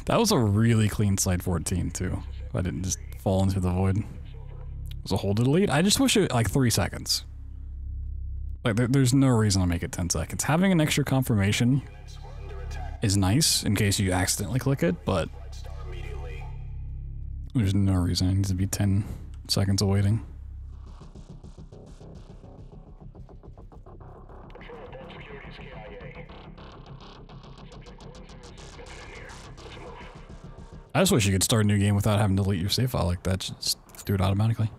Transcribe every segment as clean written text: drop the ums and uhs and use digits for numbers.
That was a really clean slide 14 too. If I didn't just fall into the void. It was a hold to delete. I just wish it like 3 seconds. Like there's no reason to make it 10 seconds. Having an extra confirmation is nice in case you accidentally click it, but there's no reason it needs to be 10 seconds of waiting. I just wish you could start a new game without having to delete your save file like that. Just do it automatically.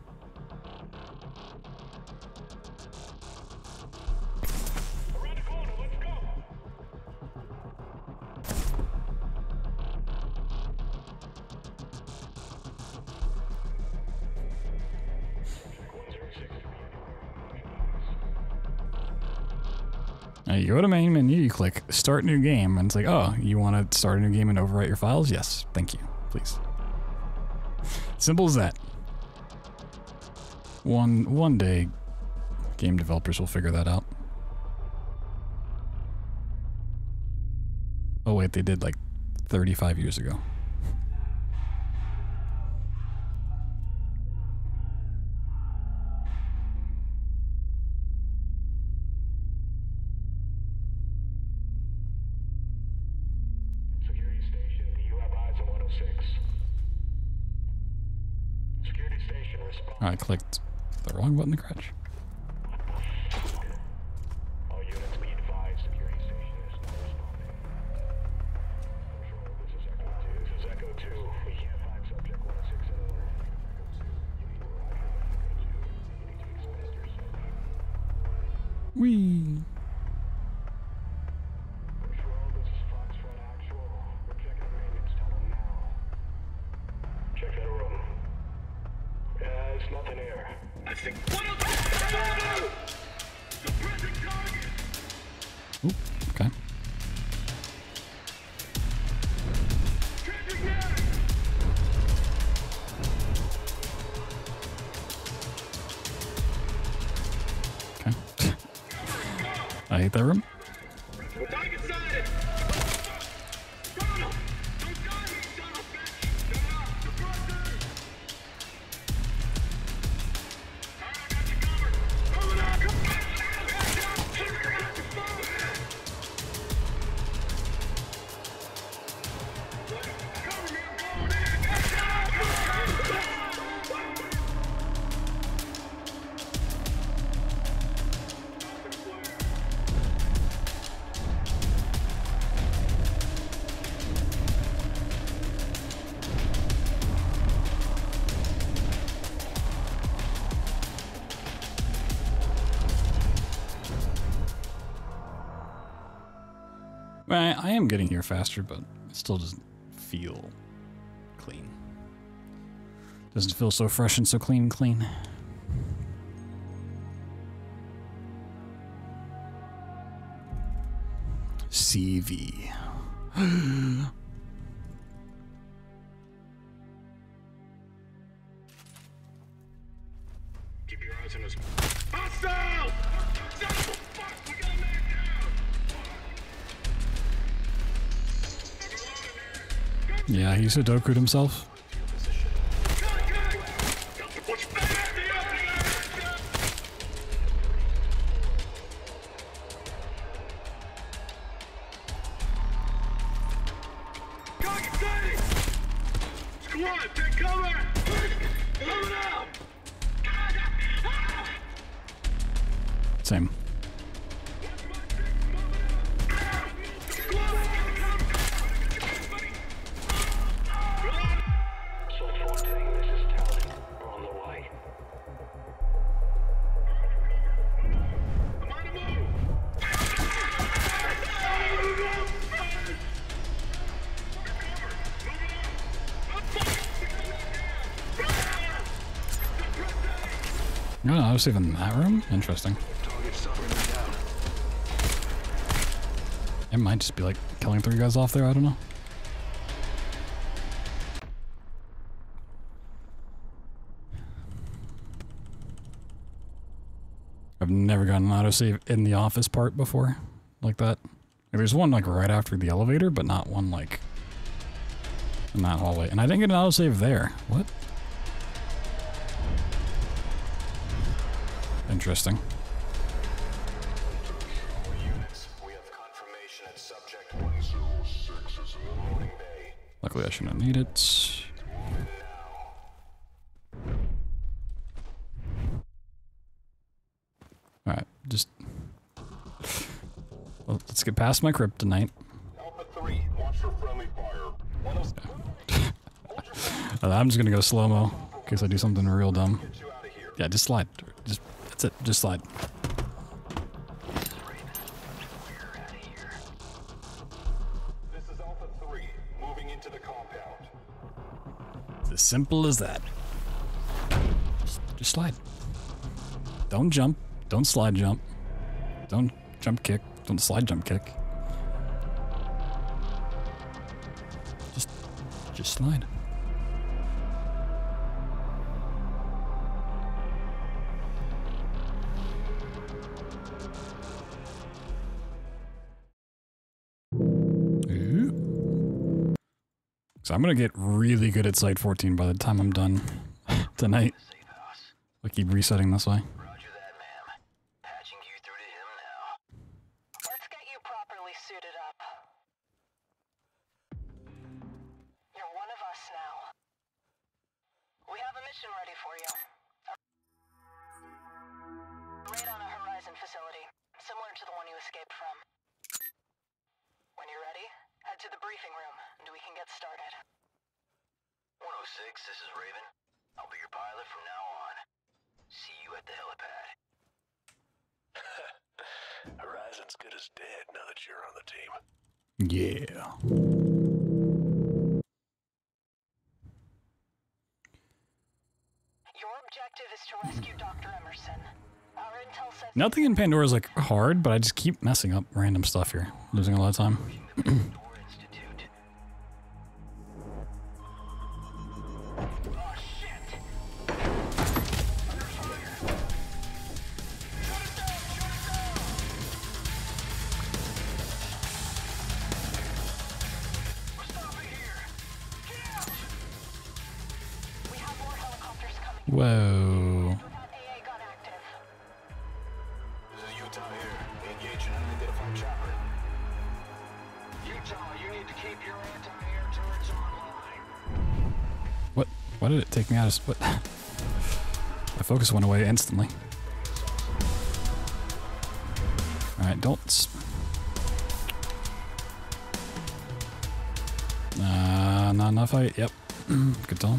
Now you go to main menu, you click start new game, and it's like, oh, you want to start a new game and overwrite your files? Yes, thank you, please. Simple as that. One day, game developers will figure that out. Oh wait, they did like 35 years ago. I clicked the wrong button to crash. All units be advised, security station is not responding. Control, this is Echo 2. This is Echo 2. We can't find subject 160. You need to expand yourself. Whee! Control, this is Foxtrot Actual. We're checking the maintenance tunnel now. Check that room. There's nothing here. I think. Oop, okay. Okay. I hate that room. I am getting here faster, but it still doesn't feel clean. Doesn't feel so fresh and so clean. CV. Keep your eyes on us. Hostile! Fuck, we got a man down! Yeah, he Sudoku'd himself. Same. No, I was even in that room? Interesting. It might just be like killing 3 guys off there, I don't know. I've never gotten an autosave in the office part before, like that. There's one like right after the elevator, but not one like in that hallway. And I didn't get an autosave there. What? Interesting. Luckily I shouldn't need it. Alright, just... Well, let's get past my kryptonite. I'm just gonna go slow-mo, in case I do something real dumb. Yeah, just slide. That's it, just slide. This is Alpha 3, moving into the compound. It's as simple as that. Just slide. Don't jump. Don't slide jump. Don't jump kick. Don't slide jump kick. Just slide. So I'm gonna get really good at Site 14 by the time I'm done tonight. I keep resetting this way. Roger that, ma'am. Patching you through to him now. Let's get you properly suited up. You're one of us now. We have a mission ready for you. A raid on a Horizon facility, similar to the one you escaped from. When you're ready, head to the briefing room, and we can get started. 106, this is Raven. I'll be your pilot from now on. See you at the helipad. Horizon's good as dead now that you're on the team. Yeah. Your objective is to rescue Dr. Emerson. Our intel says Nothing in Pandora is like hard, but I just keep messing up random stuff here. Losing a lot of time. Pandora Institute. Oh shit! Under fire! Shut it down! Shut it down! We're stopping here! Get out! We have more helicopters coming. Whoa. AA got active. This is Utah here. Engage an unidentified chopper. Utah, you need to keep your anti-air turrets online. What? Why did it take me out of... What? My focus went away instantly. Alright, don't... Not enough fight. Yep. Good tell.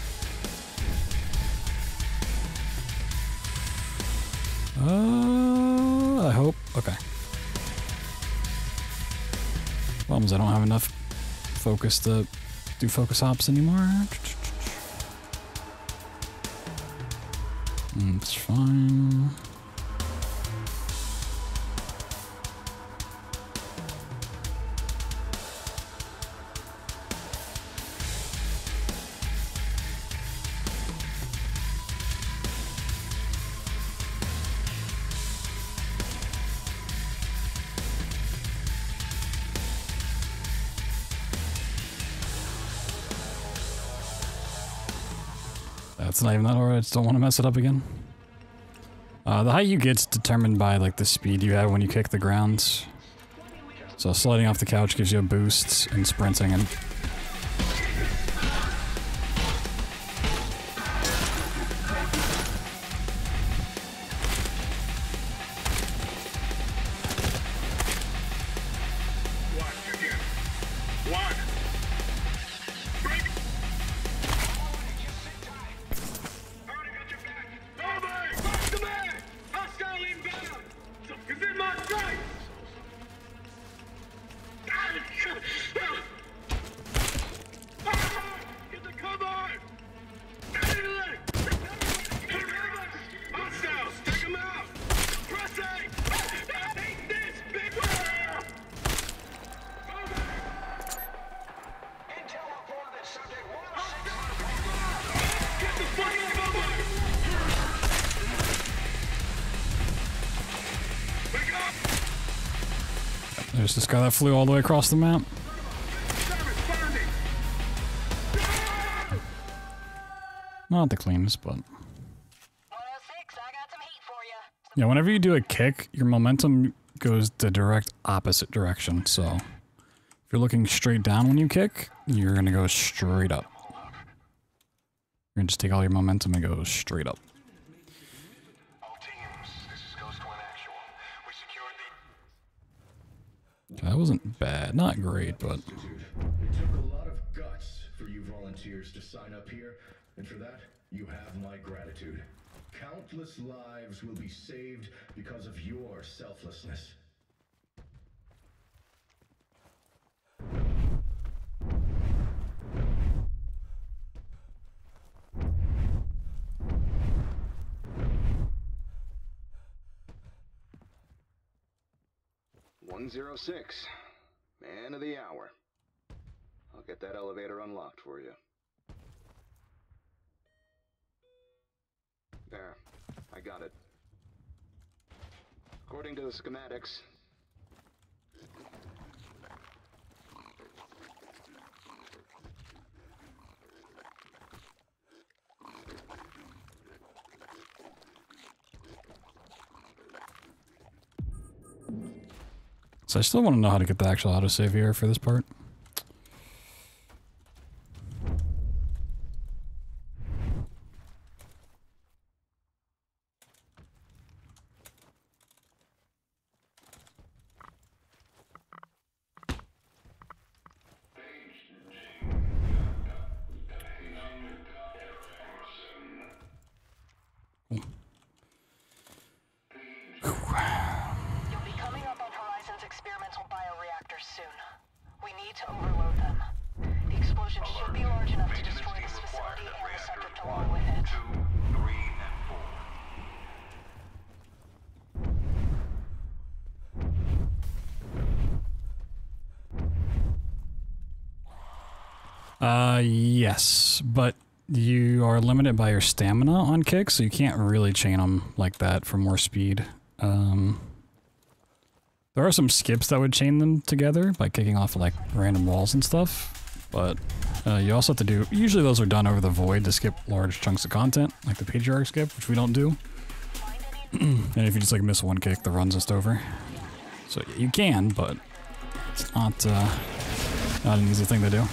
I hope. Okay. Problem is I don't have enough focus to do focus ops anymore. It's fine. That's not even that hard. I just don't want to mess it up again. The height you get's determined by like the speed you have when you kick the ground. So sliding off the couch gives you a boost, and sprinting and... There's this guy that flew all the way across the map. Not the cleanest, but 106, I got some heat for you. yeah, whenever you do a kick, your momentum goes the direct opposite direction. So if you're looking straight down when you kick, you're gonna go straight up. You're gonna just take all your momentum and go straight up. All teams, this is Ghost One Actual. We secured the... That wasn't bad, not great, but It took a lot of guts for you volunteers to sign up here, and for that, you have my gratitude. Countless lives will be saved because of your selflessness. "106, man of the hour. I'll get that elevator unlocked for you." There, I got it. According to the schematics. so I still want to know how to get the actual autosave here for this part. You'll be coming up on Horizon's experimental bioreactors soon. We need to overload them. The explosion should be large enough to destroy this facility and the subject along with it. 2, 3, and 4. Yes, but you are limited by your stamina on kicks, so you can't really chain them like that for more speed. There are some skips that would chain them together by kicking off like random walls and stuff, but you also have to do, usually those are done over the void to skip large chunks of content, like the Patriarch skip, which we don't do. And if you just like miss one kick, the run's just over. So you can, but it's not an easy thing to do.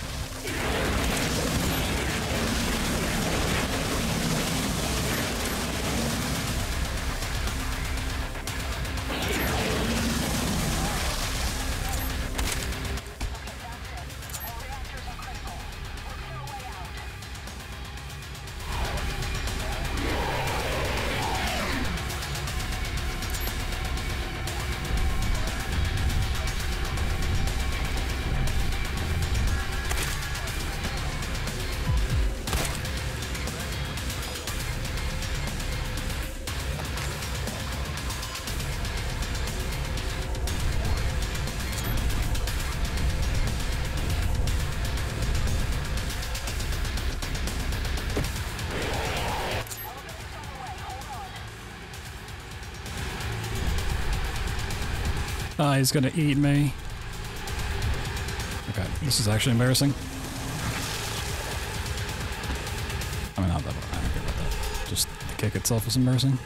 He's gonna eat me. Okay, this is actually embarrassing. I mean, not that, I don't care about that. Just the kick itself is embarrassing.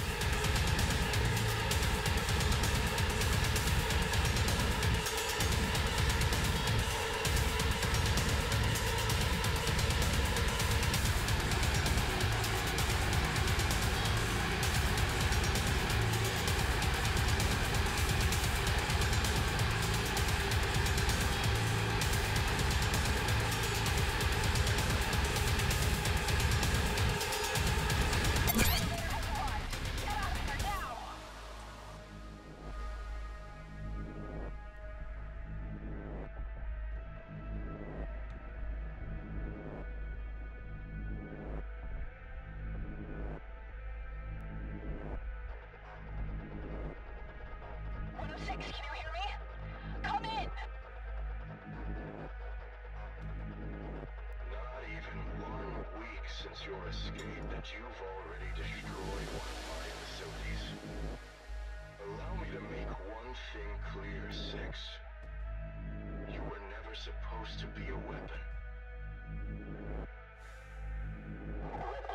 Since your escape that you've already destroyed one of my facilities. Allow me to make one thing clear, 6. You were never supposed to be a weapon.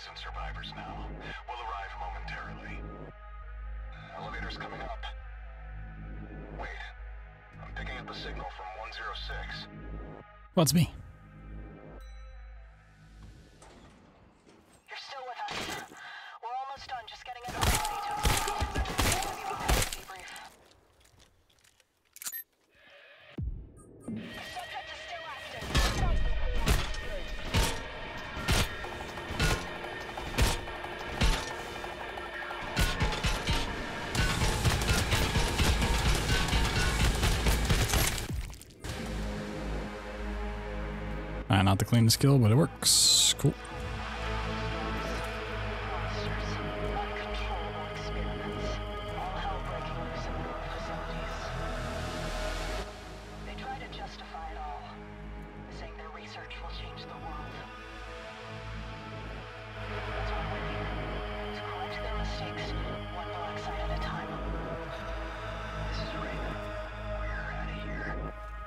innocent survivors now. Will arrive momentarily. Elevator's coming up. Wait. I'm picking up a signal from 106. What's me? You're still with us. We're almost done. Just getting everybody ready to extract. Maybe we'll have a debrief. The subject is still active. Not the cleanest kill, but it works. Cool. Uncontrollable experiments. All hell breaking loose in ruined facilities. They try to justify it all, saying their research will change the world. That's why we're here. To correct their mistakes, one black site at a time. This is Raven. We're out of here.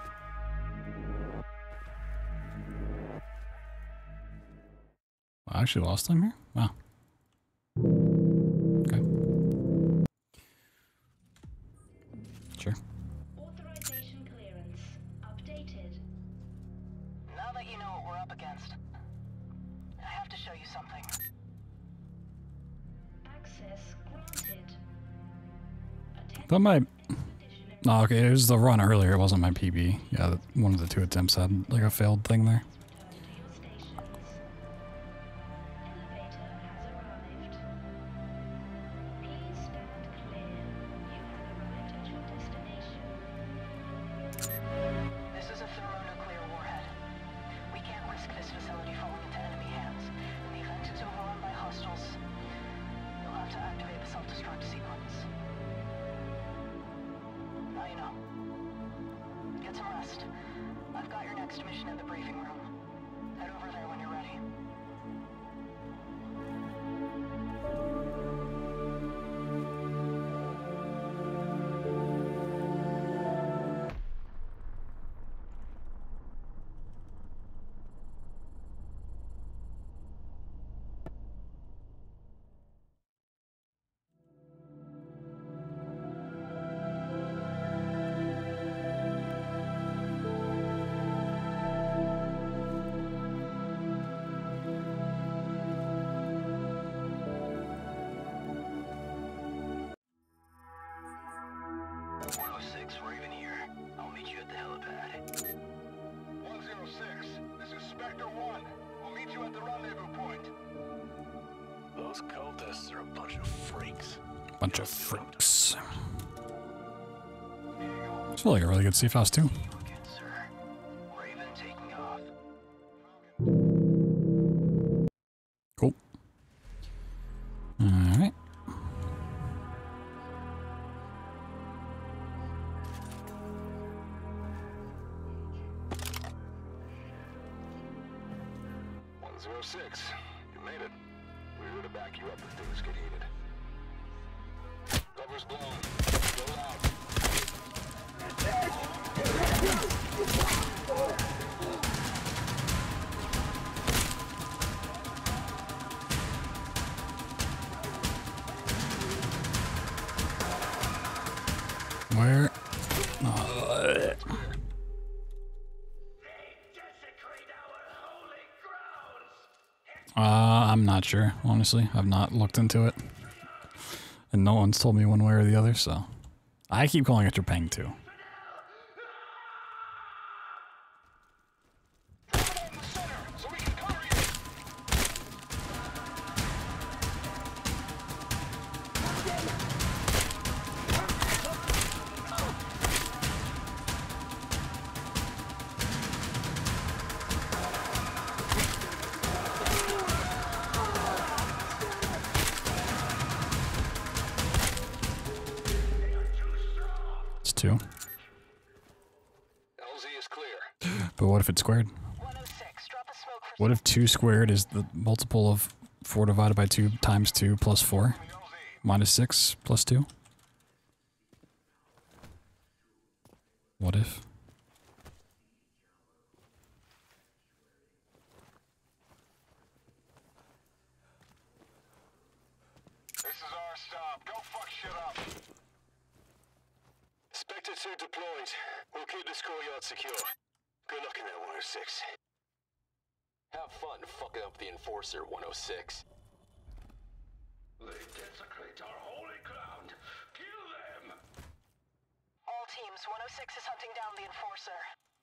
I actually lost time here? Wow. Okay. Sure. Authorization clearance updated. Now that you know what we're up against, I have to show you something. Access granted. That might... Oh, okay, it was the run earlier, it wasn't my PB. Yeah, one of the two attempts had like a failed thing there. This is a thermonuclear warhead. We can't risk this facility falling into enemy hands. In the event it's overrun by hostiles, you'll have to activate the self-destruct sequence. Now you know. Get some rest. I've got your next mission in the briefing room. Head over there when you're ready. Raven here. I'll meet you at the helipad. 106, this is Spectre 1. We'll meet you at the rendezvous point. Those cultists are a bunch of freaks. Bunch of freaks. I feel like a really good CFOS too. Good, sir. Raven taking off. Cool. Alright. Six, you made it. We're here to back you up if things get heated. Cover's blown. Go out. Where? I'm not sure, honestly. I've not looked into it. And no one's told me one way or the other, so. I keep calling it Trepang too. Two. LZ is clear. But what if it's squared? 106, drop a smoke for What if 2 squared is the multiple of 4 divided by 2 times 2 plus 4 minus 6 plus 2? What if? messed up. Go fuck shit up. Spectre 2 deployed. We'll keep this courtyard secure. Good luck in that 106. Have fun fucking up the Enforcer, 106. They desecrate our holy ground. Kill them. All teams, 106 is hunting down the Enforcer.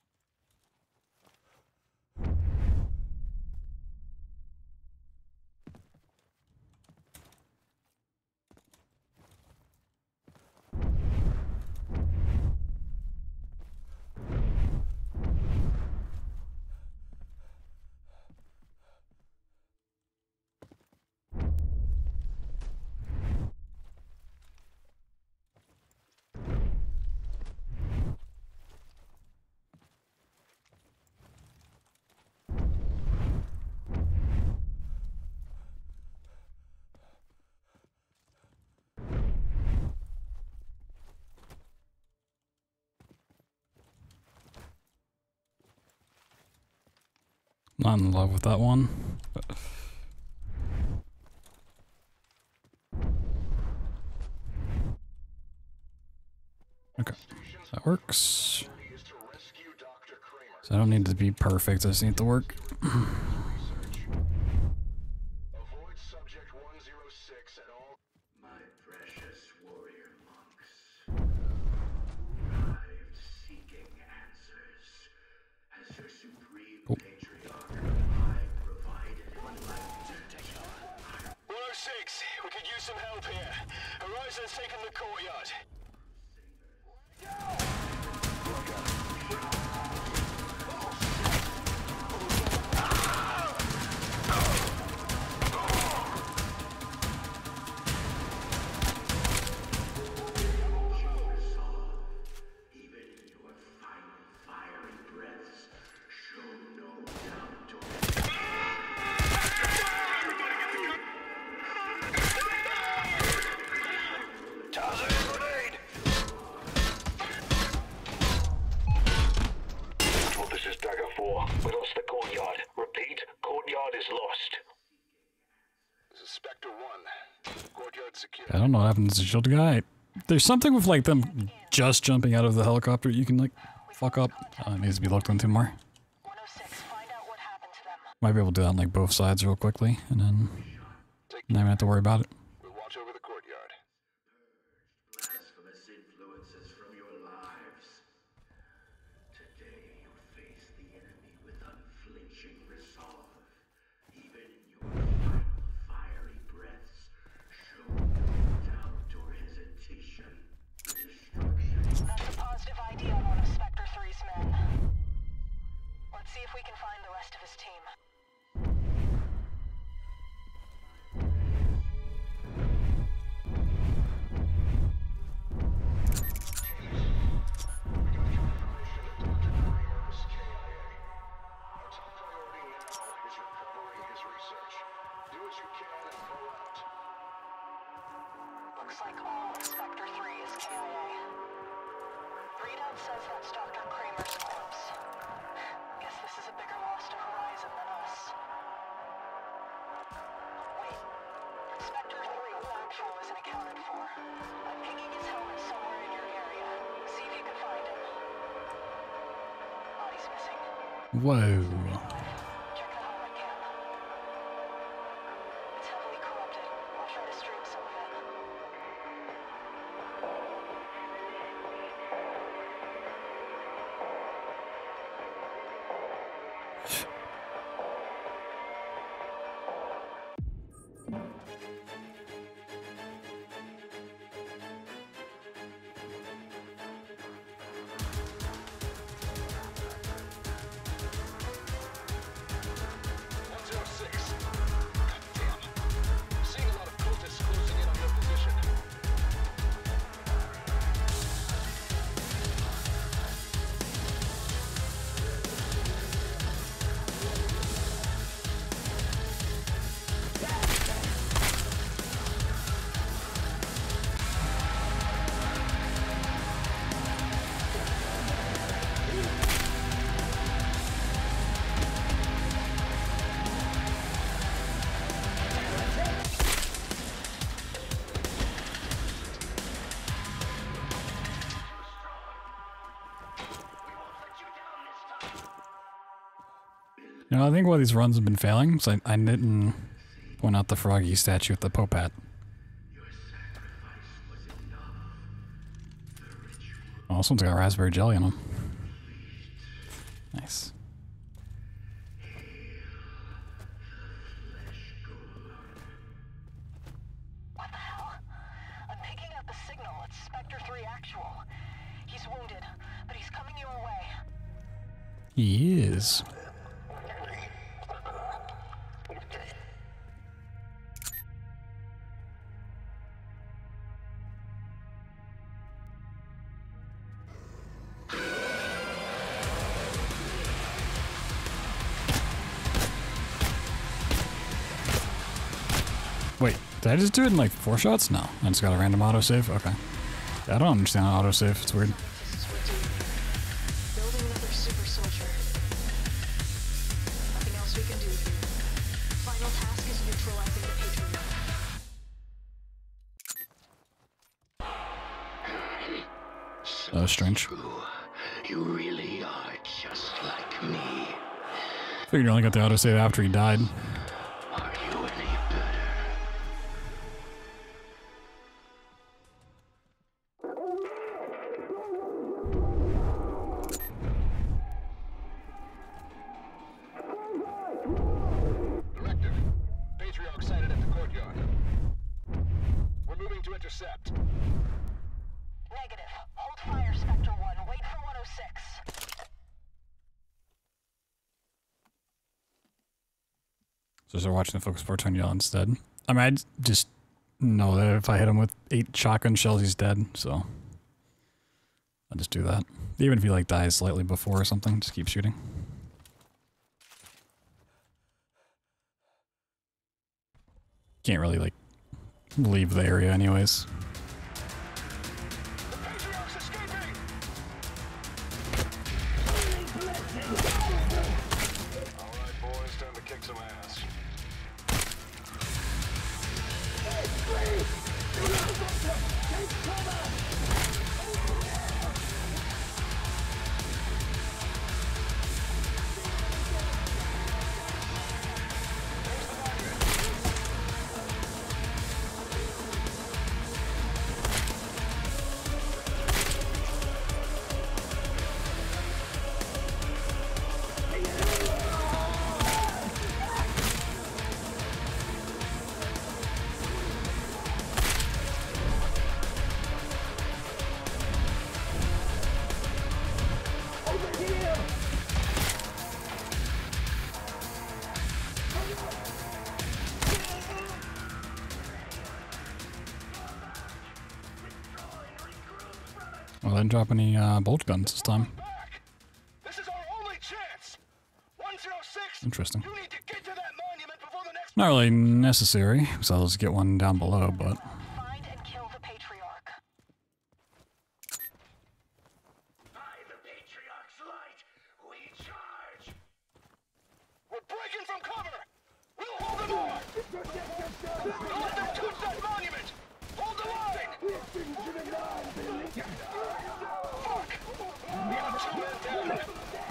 Not in love with that one. But okay, that works. So I don't need to be perfect, I just need to work. Avoid subject 106 at all. My precious warrior monks, arrived seeking answers. As your supreme patriarch, I provided enlightenment. 106, we could use some help here. Horizon's taken the courtyard. Even in your final fiery breaths, show no doubt or Well, this is Dagger 4. We lost the courtyard. Repeat, courtyard is lost. This is Spectre 1. Courtyard secure. I don't know what happens to the shield guy. There's something with like them just jumping out of the helicopter you can like fuck up. It needs to be looked into more. 106, find out what happened to them. Might be able to do that on like both sides real quickly, and then not even have to worry about it. We'll watch over the courtyard. blasphemous influences from your lives. Today you face the enemy with unflinching resolve. Even in your final fiery breaths, show no doubt or hesitation. Destruction. That's a positive ID on one of Spectre 3's men. Let's see if we can find the rest of his team. Our top priority now is recovering his research. Do what you can and pull out. Looks like all of Spectre 3 is KIA. Readout says that's Dr. Kramer's corpse. Guess this is a bigger loss to Horizon than us. Wait. Spectre 3 Blackfall isn't accounted for. I'm pinging his helmet somewhere in your area. See if you can find him. Body's missing. Whoa. Check the helmet cam. It's heavily corrupted. I'll try to stream some of it. Damn. Seeing a lot of cultists closing in on your You know, I think why these runs have been failing, so I didn't point out the Froggy statue with the Pope hat. Oh, this one's got raspberry jelly in them. Nice. What the hell? I'm picking up a signal. It's Spectre 3 actual. He's wounded, but he's coming your way. He is. Wait, did I just do it in like 4 shots? No, I just got a random autosave? Okay. Yeah, I don't understand how autosave, it's weird. Building another super soldier. Nothing else we can do here. Final task is neutralizing the Patriot. That was strange. You really are just like me. Figured you only got the autosave after he died. Are you any better? Director, Patriarch sighted at the courtyard. We're moving to intercept. Negative. Hold fire, Spectre 1. Wait for 106. So they're watching the Focus 420 yell instead. I mean, I just know that if I hit him with 8 shotgun shells, he's dead, so I'll just do that. Even if he like dies slightly before or something, just keep shooting. Can't really like leave the area anyways. The Patriarch's escaping! Alright, boys, time to kick some ass. Well, I didn't drop any bolt guns this time. Back! This is our only chance! 106! Interesting. You need to get to that monument before the next... Not really necessary, because I'll just get one down below, but... Find and kill the Patriarch. By the Patriarch's light, we charge! We're breaking from cover! We'll hold them off! Don't let them touch that monument! Hold the line! Fuck! We have 2 men down!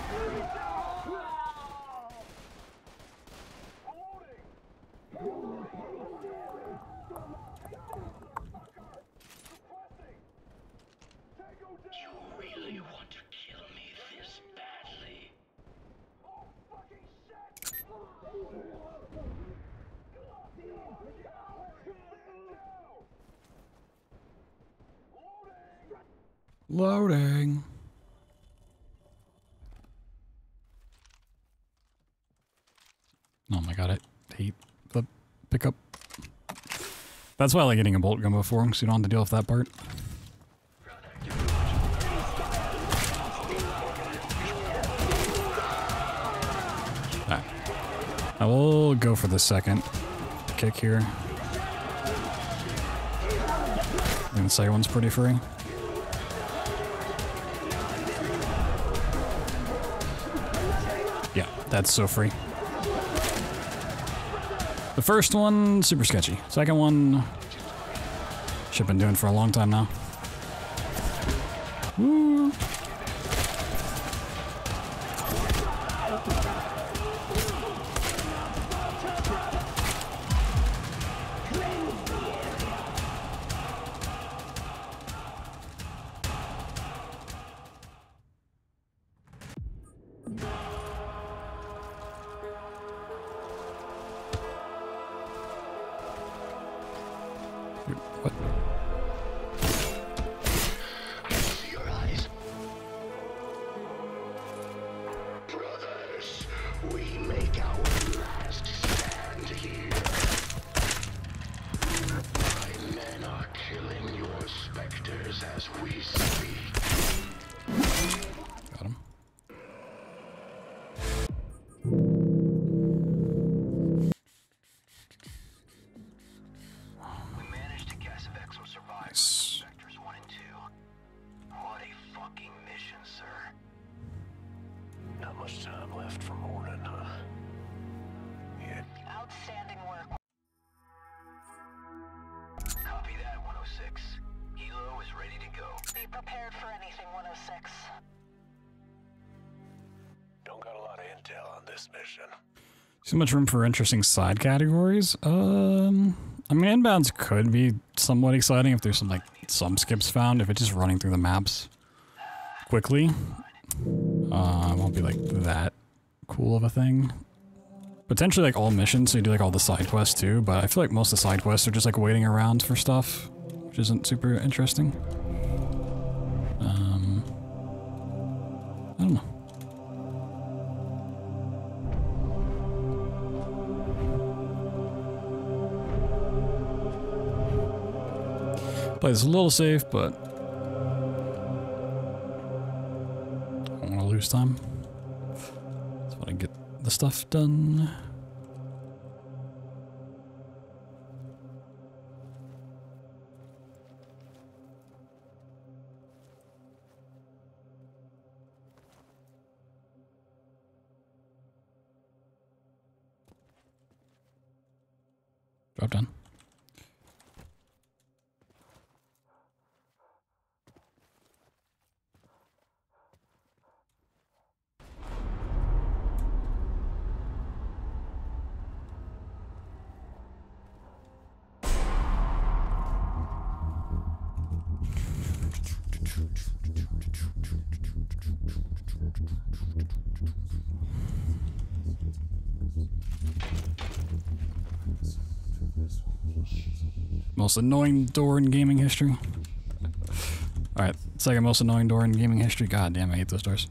You really want to kill me this badly? Oh, fucking shit! Loading. Oh my god, I hate the pickup. That's why I like getting a bolt gun before, so you don't have to deal with that part. Alright. I will go for the second kick here. And the second one's pretty free. Yeah, that's so free. The first one, super sketchy. Second one, shit been doing for a long time now. Woo. Wait, what? Your eyes. Brothers, we make our last stand here. My men are killing your specters as we speak. Got him. We managed to guess if X will survive. Nice. Vectors 1 and 2. What a fucking mission, sir. Not much time left for morning, huh? Yeah. Outstanding work. Copy that, 106. Helo is ready to go. Be prepared for anything, 106. Don't got a lot of intel on this mission. Too much room for interesting side categories. I mean, inbounds could be somewhat exciting if there's some skips found. If it's just running through the maps quickly, it won't be like that cool of a thing. Potentially like all missions, so you do like all the side quests too. But I feel like most of the side quests are just like waiting around for stuff, which isn't super interesting. I don't know. Play this a little safe, but I don't want to lose time. Just want to get the stuff done. Drop down. Most annoying door in gaming history. Alright, second most annoying door in gaming history. God damn, I hate those doors.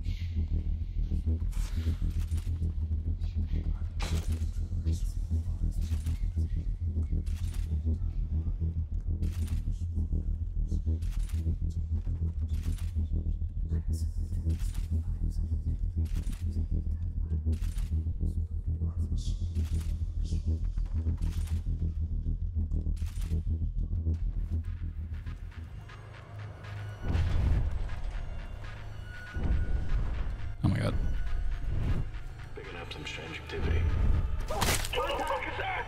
Oh my god. Picking up some strange activity. What the fuck is that?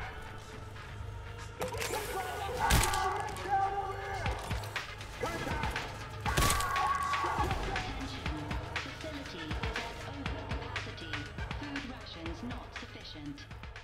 Facility is at overcapacity. Food rations not sufficient.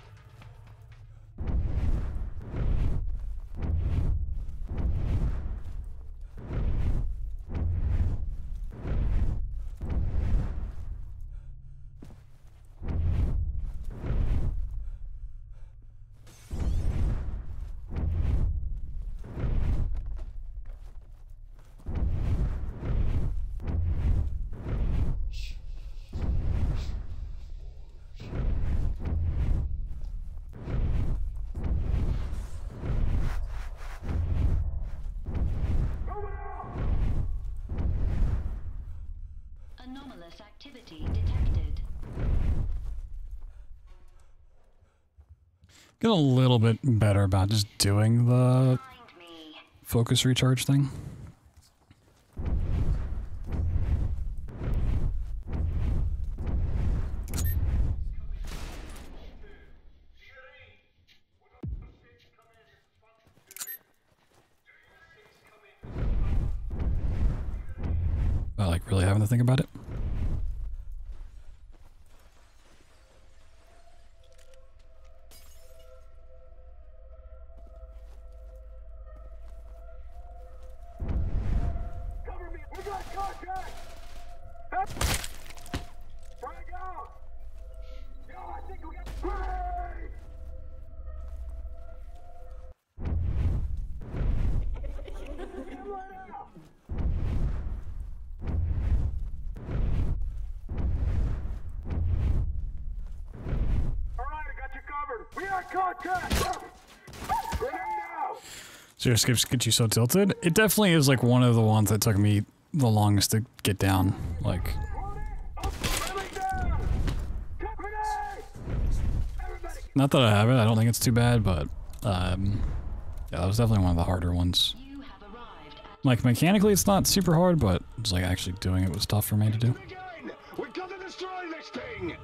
Anomalous activity detected. Get a little bit better about just doing the Find me. focus recharge thing. Like really having to think about it. Cover me! We got contact! Frag out! Yo, I think we got... Frag! Zero skips get you so tilted. It definitely is like one of the ones that took me the longest to get down. Like, not that I have it. I don't think it's too bad, but yeah, that was definitely one of the harder ones. Like mechanically, it's not super hard, but it's like actually doing it was tough for me to do. We gotta destroy this thing!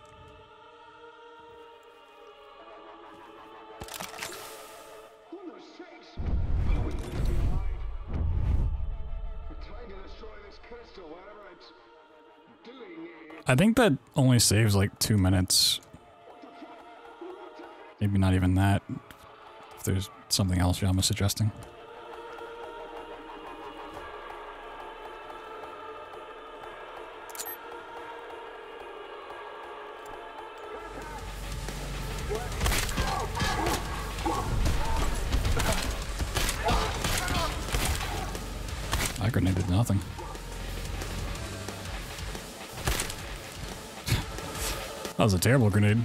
I think that only saves like 2 minutes. Maybe not even that. If there's something else Yama's suggesting. That grenade did nothing. That was a terrible grenade.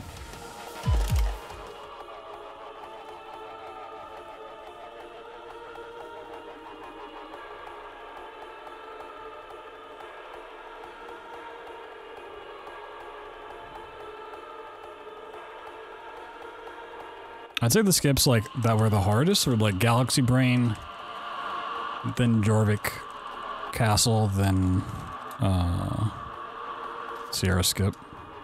I'd say the skips like that were the hardest were like Galaxy Brain, then Jorvik Castle, then Sierra Skip.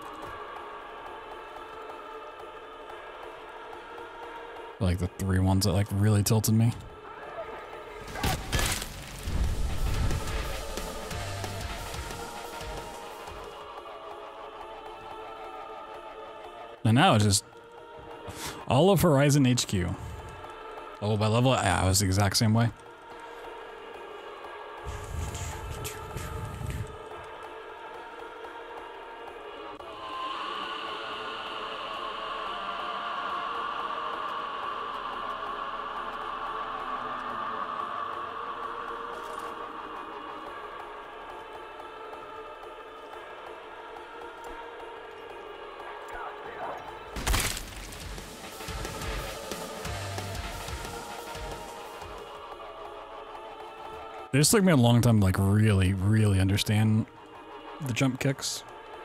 Like the 3 ones that like really tilted me. And now it's just all of Horizon HQ. Oh, by level, yeah, I was the exact same way. It just took me a long time to like really understand the jump kicks.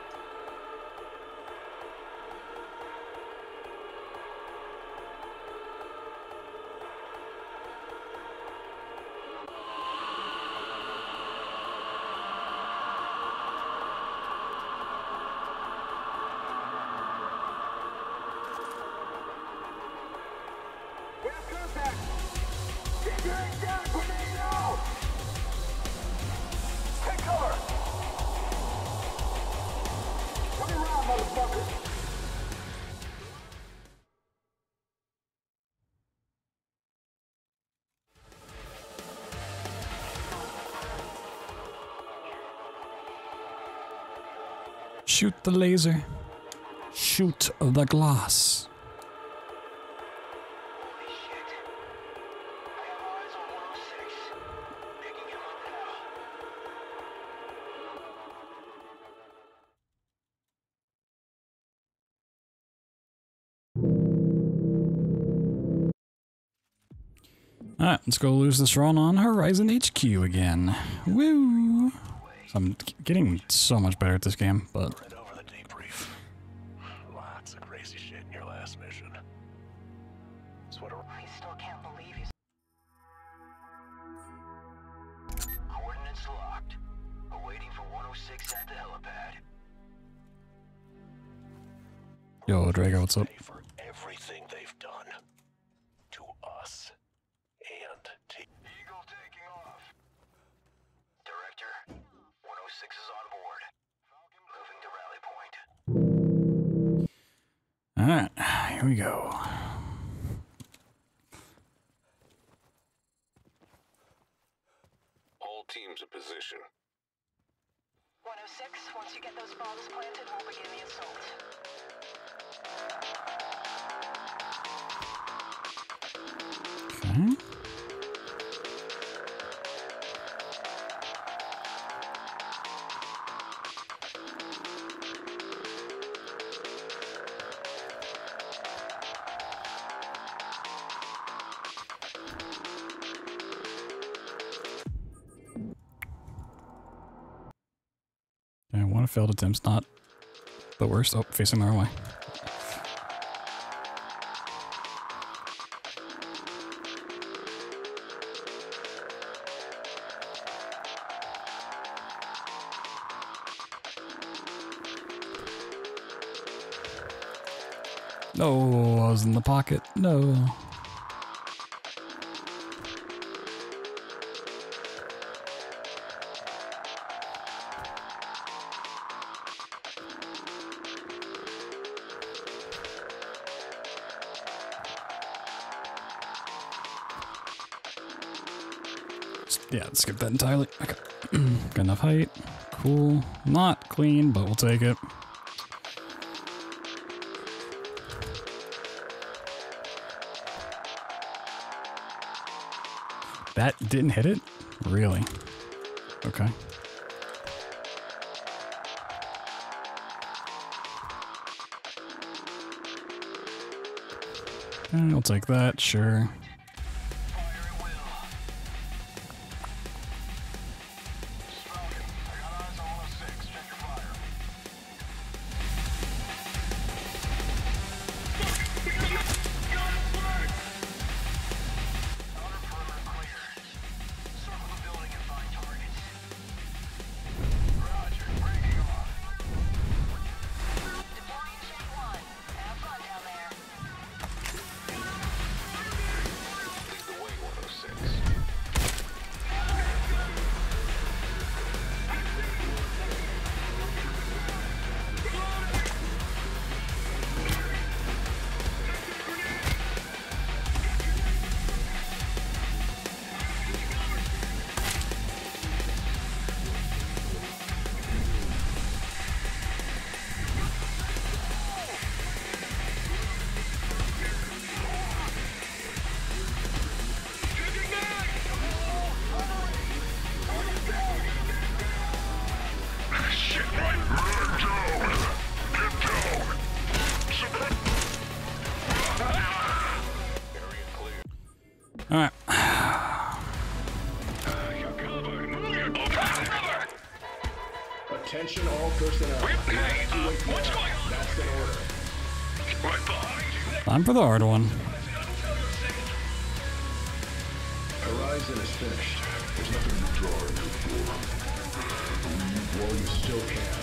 Shoot the laser. Shoot the glass. Holy shit. I have eyes on 106. Picking him up now. Alright, let's go lose this run on Horizon HQ again. Woo! So I'm getting so much better at this game, but Read over the debrief. Lots of crazy shit in your last mission. It's what I still can't believe you. coordinates locked. Awaiting for 106 at the helipad. yo, Drago, what's up? For everything they've done to us and to Eagle taking off. Director, 106 is on board. Moving to rally point. Alright, here we go. All teams in position. 106, once you get those bombs planted, we'll begin the assault. Okay. And one failed attempt's not the worst. Oh, facing the wrong way. No, I was in the pocket. No. Yeah, skip that entirely. Okay. Got enough height. Cool. Not clean, but we'll take it. That didn't hit it? Really? Okay. I'll take that, sure. Alright. Attention all personnel. What's going on? That's an order. Right behind you. Time for the hard one. Horizon is finished. There's nothing to draw on you for. Leave while you still can.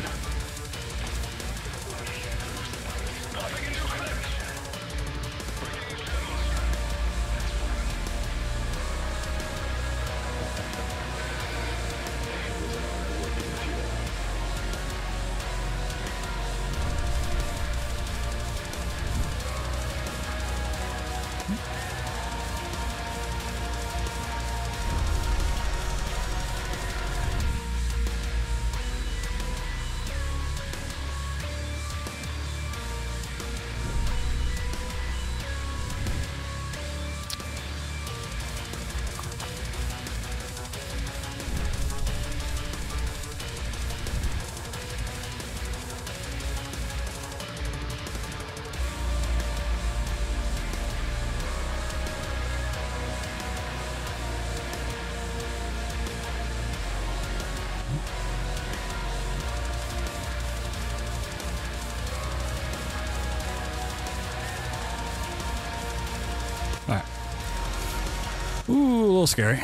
Alright. Ooh, a little scary.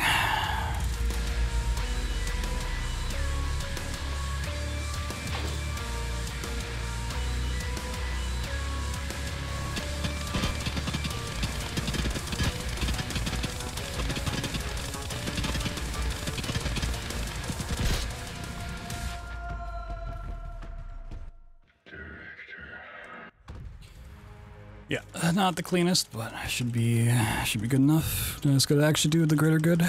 Yeah, not the cleanest, but should be good enough. It's good to actually do the greater good.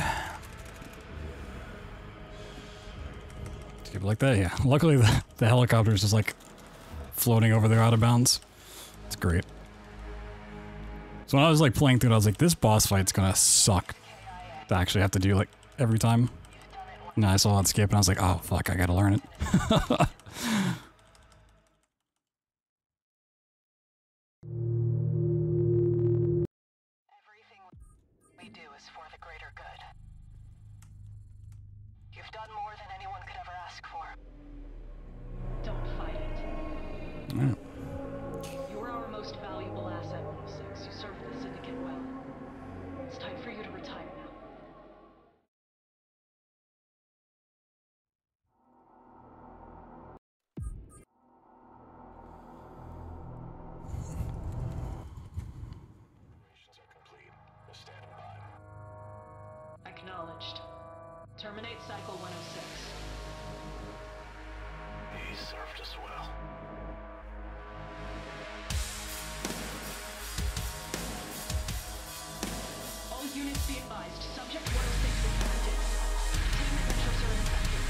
Keep it like that, yeah. Luckily, the helicopter is just like floating over there out of bounds. It's great. So when I was like playing through it, I was like, this boss fight's gonna suck to actually have to do like every time. And I saw it skip, and I was like, oh fuck, I gotta learn it. Everything we do is for the greater good. You've done more than anyone could ever ask for. Don't fight it. Alright. You're our most valuable asset, 106. You served the Syndicate well. It's time for you to retire now. Operations are complete. We're standing by. Acknowledged. Terminate Cycle 106. He served us well. All units be advised. Subject 106 is active. Team adventures are infected.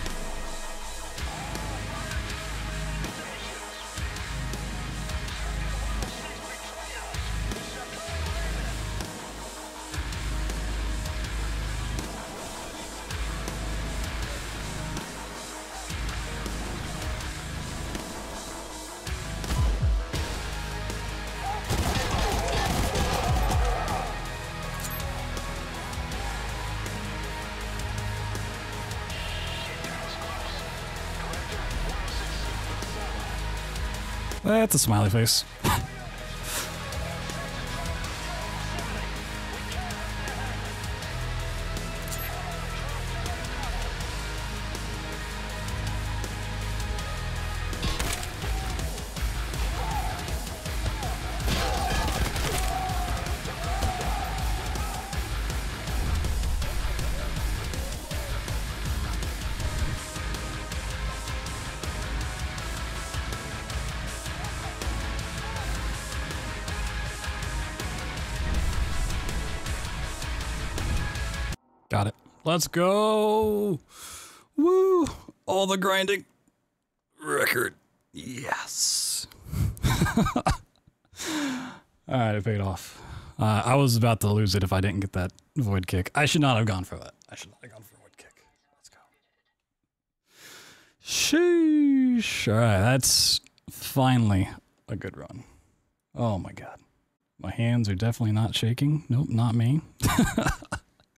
That's a smiley face. Got it. Let's go. Woo. All the grinding. Record. Yes. Alright, it paid off. I was about to lose it if I didn't get that void kick. I should not have gone for that. I should not have gone for a void kick. Let's go. Sheesh. Alright, that's finally a good run. Oh my god. My hands are definitely not shaking. Nope, not me.